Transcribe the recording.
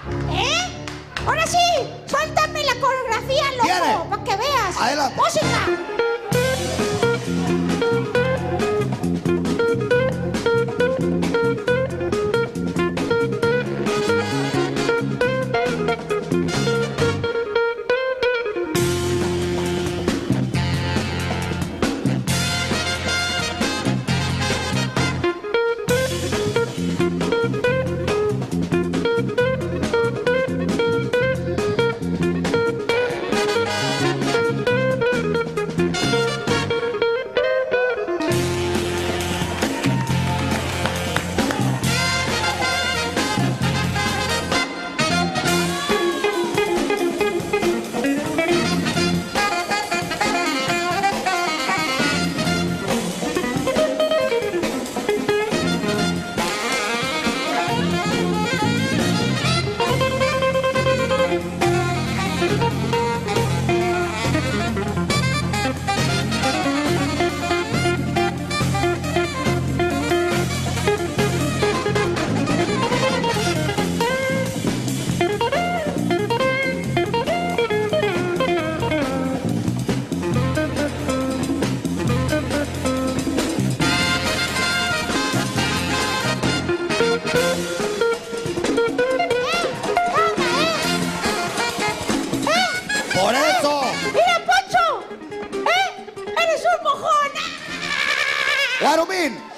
¿Eh? Ahora sí, suéltame la coreografía, loco, para que veas. Adelante. ¡Música! ¡Por eso! ¡Mira, Poncho! ¡Eres un mojón! ¡Guarumín!